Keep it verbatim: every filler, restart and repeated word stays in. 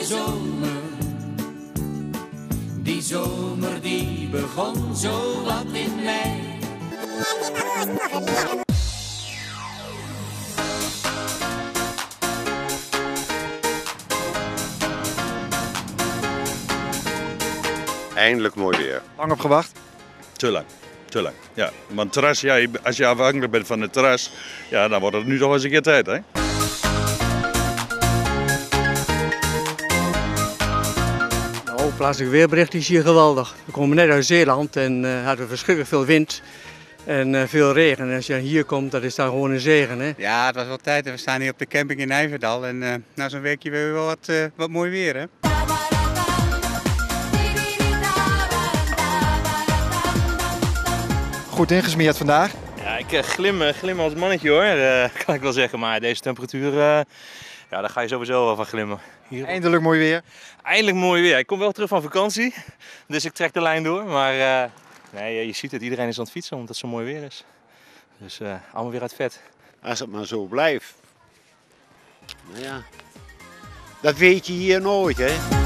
zomer. Die zomer die begon zo wat in mei. Eindelijk mooi weer. Lang op gewacht? Te lang, te lang. Ja, want terras, ja, als je afhankelijk bent van het terras, ja, dan wordt het nu toch eens een keer tijd, hè? Nou, plaatselijk weerbericht is hier geweldig. We komen net uit Zeeland en uh, hadden we verschrikkelijk veel wind en uh, veel regen. En als je hier komt, dat is dan gewoon een zegen, hè? Ja, het was wel tijd. We staan hier op de camping in Nijverdal en uh, na zo'n weekje weer wel wat, uh, wat mooi weer, hè? Goed ingesmeerd vandaag. Ja, ik uh, glim, uh, glim als mannetje hoor, uh, kan ik wel zeggen. Maar deze temperatuur, uh, ja, daar ga je sowieso wel van glimmen. Hier... Eindelijk mooi weer. Eindelijk mooi weer. Ik kom wel terug van vakantie, dus ik trek de lijn door. Maar uh, nee, je ziet het, iedereen is aan het fietsen omdat het zo mooi weer is. Dus uh, allemaal weer uit vet. Als het maar zo blijft. Nou ja, dat weet je hier nooit, hè.